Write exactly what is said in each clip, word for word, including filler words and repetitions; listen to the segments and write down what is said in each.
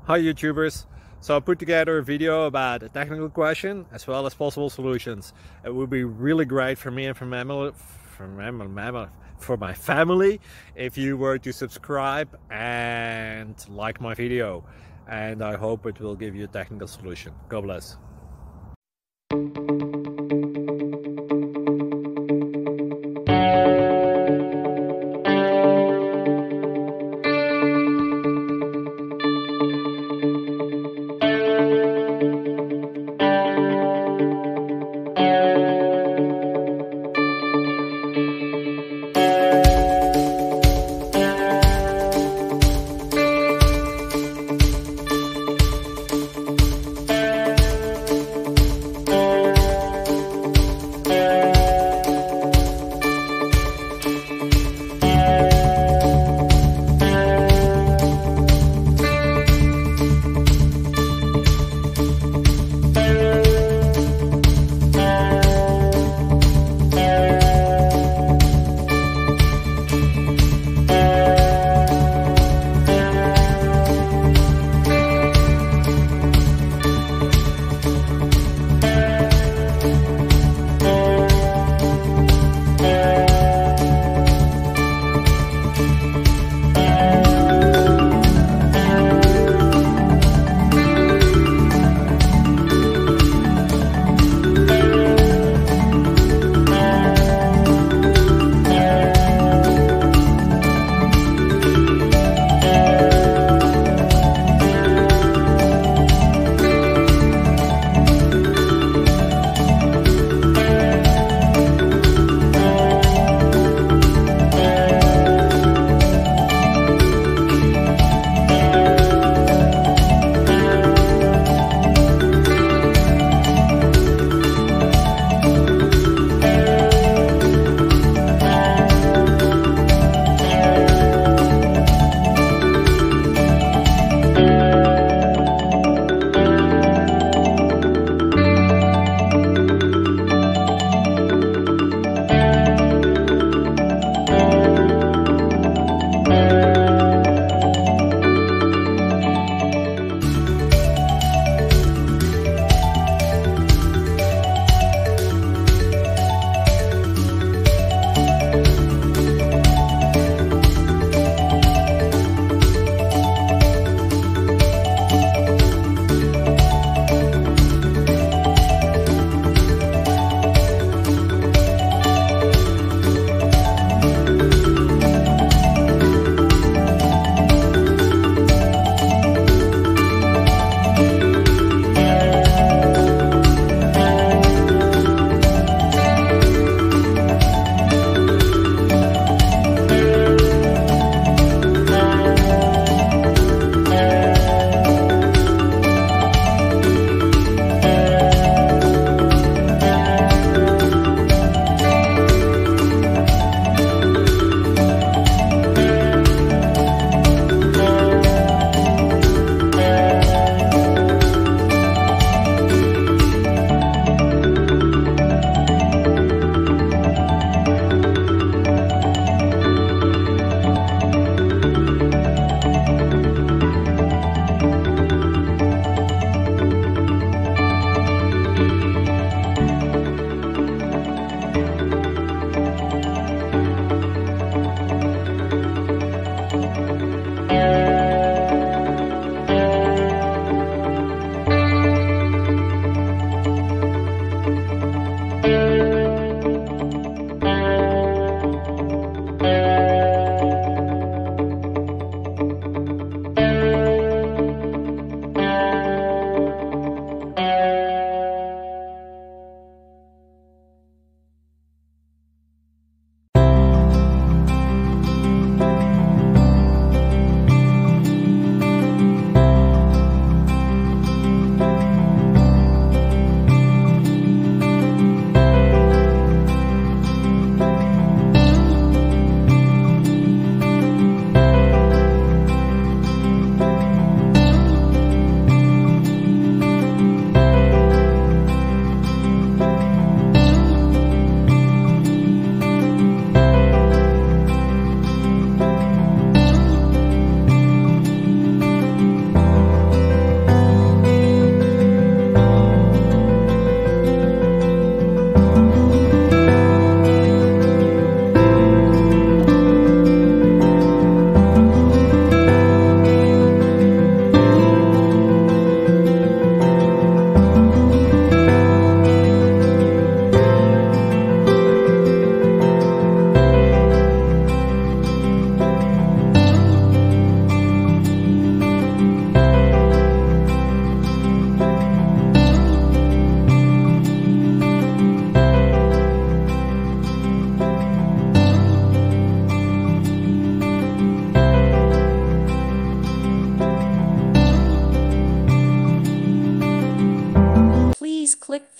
Hi YouTubers! So I put together a video about a technical question as well as possible solutions. It would be really great for me and for my, for my, for my family if you were to subscribe and like my video, and I hope it will give you a technical solution. God bless.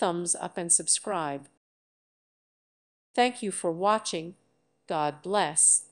thumbs up and subscribe. Thank you for watching. God bless.